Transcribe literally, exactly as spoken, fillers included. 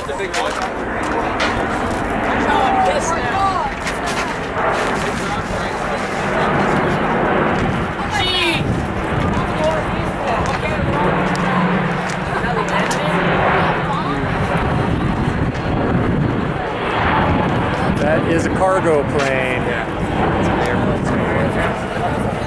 It's a big one. Oh, I'm pissed now. That is a cargo plane. Yeah. It's an airplane.